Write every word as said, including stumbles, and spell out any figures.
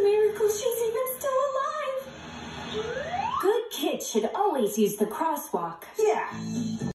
miracle she's even still alive. Good kids should always use the crosswalk. Yeah.